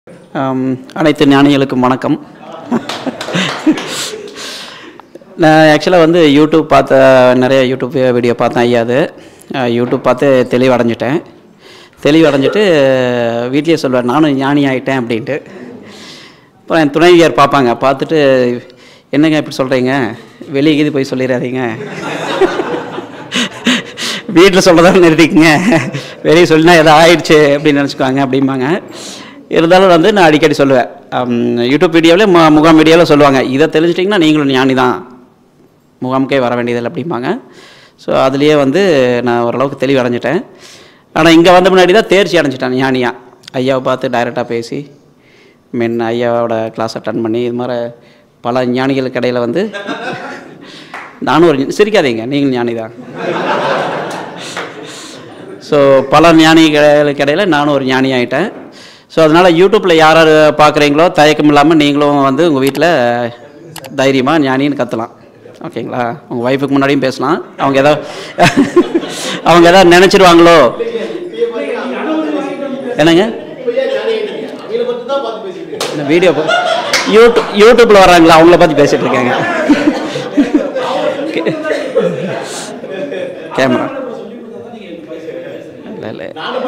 அனைத்து ஞானிகளுக்கும் வணக்கம். நான் ஆக்சுவலாக வந்து யூடியூப் நிறைய யூடியூப் வீடியோ பார்த்தேன். ஐயாது யூடியூப் பார்த்து தெளிவடைஞ்சிட்டு வீட்லேயே சொல்லுவார் நானும் ஞானி ஆகிட்டேன் அப்படின்ட்டு. அப்புறம் என் துணைவியார் பார்ப்பாங்க, பார்த்துட்டு என்னங்க இப்படி சொல்கிறீங்க, வெளியே கீது போய் சொல்லிடாதீங்க, வீட்டில் சொல்கிறதால நிறுத்திக்குங்க, வெளியே சொல்லினா எதாவது ஆயிடுச்சு அப்படின்னு நினச்சிக்குவாங்க அப்படிம்பாங்க. இருந்தாலும் வந்து நான் அடிக்கடி சொல்லுவேன், யூடியூப் வீடியோவில் முகாம் வீடியோவில் சொல்லுவாங்க, இதை தெரிஞ்சிட்டிங்கன்னா நீங்களும் ஞானி தான், முகாமுக்கே வர வேண்டியதில்லை அப்படிம்பாங்க. ஸோ அதுலேயே வந்து நான் ஓரளவுக்கு தெளிவு அடைஞ்சிட்டேன். ஆனால் இங்கே வந்த முன்னாடி தான் தேர்ச்சி அடைஞ்சிட்டேன் ஞானியாக. ஐயாவை பார்த்து டைரெக்டாக பேசி ஐயாவோட கிளாஸ் அட்டன் பண்ணி இது மாதிரி பல ஞானிகளுக்கு இடையில் வந்து நானும் ஒரு சிரிக்காதீங்க, நீங்களும் ஞானி தான். ஸோ பல ஞானிகளுக்கு இடையில் நானும் ஒரு ஞானி ஆகிட்டேன். ஸோ அதனால் யூடியூப்பில் யார் யார் பார்க்குறீங்களோ தயக்கம் இல்லாமல் நீங்களும் வந்து உங்கள் வீட்டில் தைரியமாக ஞானின்னு கற்றலாம். ஓகேங்களா? உங்கள் ஒய்ஃபுக்கு முன்னாடியும் பேசலாம். அவங்க ஏதாவது நினச்சிருவாங்களோ என்னங்க வீடியோ யூடியூப்பில் வர்றாங்களா அவங்கள பார்த்து பேசிகிட்டு இருக்காங்க. கேமரா இல்லை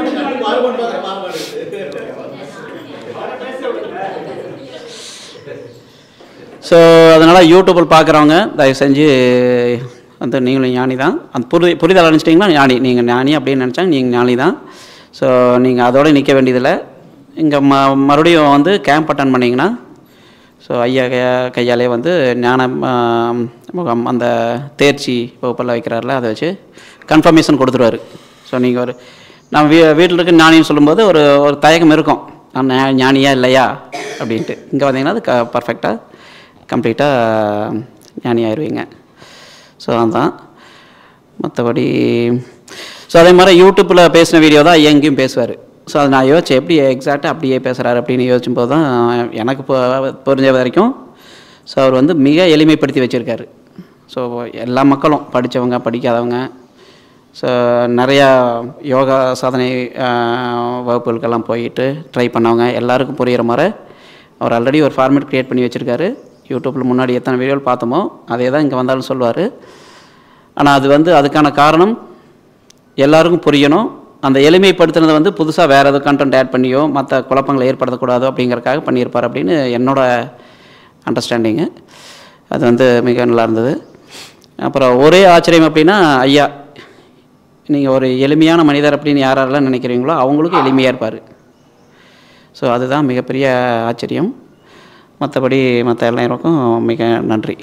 ஸோ அதனால் யூடியூப்பில் பார்க்குறவங்க தயவு செஞ்சு வந்து நீங்களும் ஞானி தான். அந்த புரிதல் நினச்சிட்டிங்கன்னா நீங்கள் ஞானி அப்படின்னு நினச்சாங்க நீங்கள் ஞானி தான். ஸோ நீங்கள் அதோடு நிற்க வேண்டியதில்லை. இங்கே மறுபடியும் வந்து கேம்ப் அட்டன் பண்ணிங்கன்னா ஸோ ஐயா கையாலே வந்து ஞான முகாம் அந்த தேர்ச்சி வகுப்பெல்லாம் வைக்கிறாரில்ல, அதை வச்சு கன்ஃபர்மேஷன் கொடுத்துருவார். ஸோ நீங்கள் நான் வீட்டில் இருக்க ஞானின்னு சொல்லும்போது ஒரு தயக்கம் இருக்கும், நான் ஞானியா இல்லையா அப்படின்ட்டு. இங்கே வந்தீங்கன்னா அது பர்ஃபெக்டாக கம்ப்ளீட்டாக ஞானி ஆயிடுவீங்க. ஸோ அதுதான். மற்றபடி ஸோ அதே மாதிரி யூடியூப்பில் பேசின வீடியோ தான் எங்கேயும் பேசுவார். ஸோ அதை நான் யோசிச்சேன், எப்படி எக்ஸாக்டாக அப்படியே பேசுகிறாரு அப்படின்னு யோசிச்சும்போது தான் எனக்கு புரிஞ்ச வரைக்கும் ஸோ அவர் வந்து மிக எளிமைப்படுத்தி வச்சுருக்காரு. ஸோ எல்லா மக்களும் படித்தவங்க படிக்காதவங்க ஸோ நிறையா யோகா சாதனை வகுப்புகளுக்கெல்லாம் போயிட்டு ட்ரை பண்ணவங்க எல்லாருக்கும் புரிகிற மாதிரி அவர் ஆல்ரெடி ஒரு ஃபார்மேட் க்ரியேட் பண்ணி வச்சுருக்காரு. யூடியூப்பில் முன்னாடி எத்தனை வீடியோவில் பார்த்தோமோ அதே தான் இங்கே வந்தாலும் சொல்லுவார். ஆனால் அது வந்து அதுக்கான காரணம் எல்லாருக்கும் புரியணும். அந்த எளிமைப்படுத்துனதை வந்து புதுசாக வேறு எதுவும் கண்டென்ட் ஆட் பண்ணியோ மற்ற குழப்பங்களை ஏற்படுத்தக்கூடாதோ அப்படிங்கிறக்காக பண்ணியிருப்பார் அப்படின்னு என்னோடய அண்டர்ஸ்டாண்டிங்கு. அது வந்து மிக நல்லா இருந்தது. அப்புறம் ஒரே ஆச்சரியம் அப்படின்னா ஐயா நீங்கள் ஒரு எளிமையான மனிதர் அப்படின்னு யாரெல்லாம் நினைக்கிறீங்களோ அவங்களுக்கும் எளிமையாக இருப்பார். ஸோ அதுதான் மிகப்பெரிய ஆச்சரியம். மற்றபடி மற்ற எல்லாருக்கும் மிக நன்றி.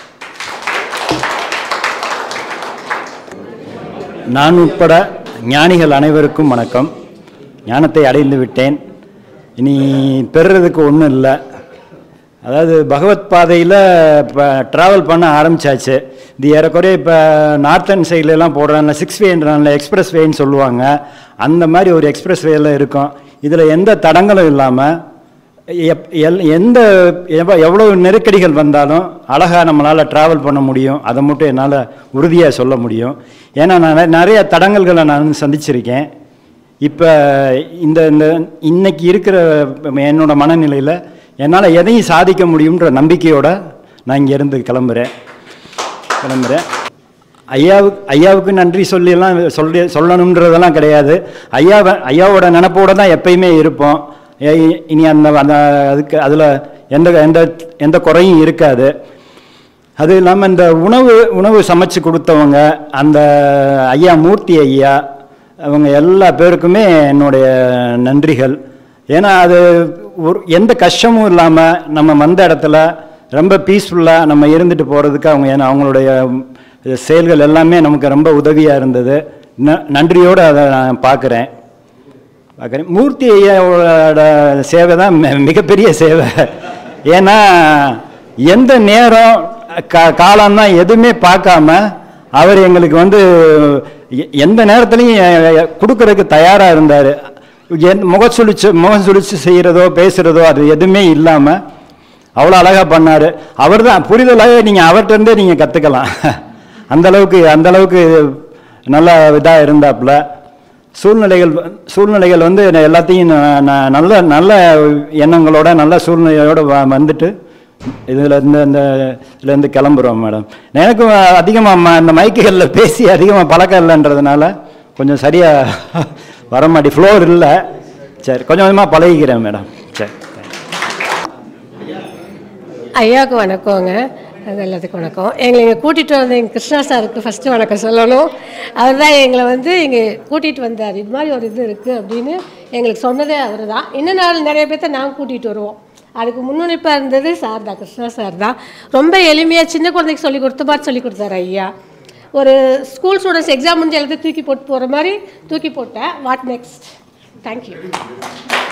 நான் உட்பட ஞானிகள் அனைவருக்கும் வணக்கம். ஞானத்தை அடைந்து விட்டேன், இனி பெறுறதுக்கு ஒன்றும் இல்லை. அதாவது பகவத் பாதையில் இப்போ ட்ராவல் பண்ண ஆரம்பித்தாச்சு. இது ஏறக்குறைய இப்போ நார்த்தன் சைட்லலாம் போடுறாங்க 6 வேன்றான்ல, எக்ஸ்பிரஸ் வேன்னு சொல்லுவாங்க. அந்த மாதிரி ஒரு எக்ஸ்பிரஸ் வேயில் இருக்கும். இதில் எந்த தடங்களும் இல்லாமல் எவ்வளோ நெருக்கடிகள் வந்தாலும் அழகாக நம்மளால் ட்ராவல் பண்ண முடியும். அதை மட்டும் என்னால் உறுதியாக சொல்ல முடியும். ஏன்னா நான் நிறைய தடங்கல்களை நான் சந்திச்சிருக்கேன். இப்போ இந்த இன்னைக்கு இருக்கிற என்னோட மனநிலையில் என்னால் எதையும் சாதிக்க முடியுன்ற நம்பிக்கையோடு நான் இங்கேருந்து கிளம்புறேன். ஐயாவுக்கு நன்றி சொல்லலாம் சொல்லணுன்றதெல்லாம் கிடையாது. ஐயாவோட நினப்போடு தான் எப்பயுமே இருப்போம். இனி அதில் எந்த குறையும் இருக்காது. அது இல்லாமல் இந்த உணவு சமைச்சு கொடுத்தவங்க அந்த ஐயா மூர்த்தி ஐயா அவங்க எல்லா பேருக்குமே என்னுடைய நன்றிகள். ஏன்னா அது எந்த கஷ்டமும் இல்லாமல் நம்ம வந்த இடத்துல ரொம்ப பீஸ்ஃபுல்லாக நம்ம இருந்துட்டு போகிறதுக்கு அவங்களுடைய செயல்கள் எல்லாமே நமக்கு ரொம்ப உதவியாக இருந்தது. நன்றியோடு அதை நான் பார்க்குறேன். மூர்த்தி ஐயாவோட சேவை தான் மிகப்பெரிய சேவை. ஏன்னா எந்த நேரம் காலம்தான் எதுவுமே பார்க்காம அவர் எங்களுக்கு வந்து எந்த நேரத்துலையும் கொடுக்கறதுக்கு தயாராக இருந்தார். முகம் சுழிச்சு செய்கிறதோ பேசுகிறதோ அது எதுவுமே இல்லாமல் அவ்வளோ அழகாக பண்ணார். அவர் தான் புரிதலாக நீங்கள் அவர்கிட்டருந்தே நீங்கள் கற்றுக்கலாம். அந்தளவுக்கு நல்லா இதாக இருந்தாப்புல. சூழ்நிலைகள் வந்து எல்லாத்தையும் நல்ல நல்ல எண்ணங்களோட நல்ல சூழ்நிலையோடு வந்துட்டு இதுலேருந்து கிளம்புறோம் மேடம். எனக்கும் அதிகமாக இந்த மைக்குகளில் பேசி அதிகமாக பழக்கம் இல்லைன்றதுனால கொஞ்சம் சரியாக வர மாட்டேன், ஃப்ளோர் இல்லை. சரி, கொஞ்சம் கொஞ்சமாக பழகிக்கிறேன் மேடம். சரி, ஐயாவுக்கு வணக்கங்க. அது எல்லாத்துக்கும் வணக்கம். எங்களை இங்கே கூட்டிகிட்டு வந்த எங்கள் கிருஷ்ணா சாருக்கு ஃபஸ்ட்டு வணக்கம் சொல்லணும். அவர் தான் எங்களை வந்து இங்கே கூட்டிகிட்டு வந்தார். இது மாதிரி ஒரு இது இருக்குது அப்படின்னு எங்களுக்கு சொன்னதே அவர் தான். இன்னும் நிறைய பேர்த்த நாங்கள் கூட்டிகிட்டு வருவோம். அதுக்கு முன்னுணைப்பாக இருந்தது சார் தான், கிருஷ்ணா சார் தான். ரொம்ப எளிமையாக சின்ன குழந்தைக்கு சொல்லி கொடுத்த மாதிரி சொல்லி கொடுத்தாரு ஐயா. ஒரு ஸ்கூல் ஸ்டூடெண்ட்ஸ் எக்ஸாம் முடிஞ்ச எல்லாத்தையும் தூக்கி போட்டு போகிற மாதிரி தூக்கி போட்டேன். What next? தேங்க்யூ.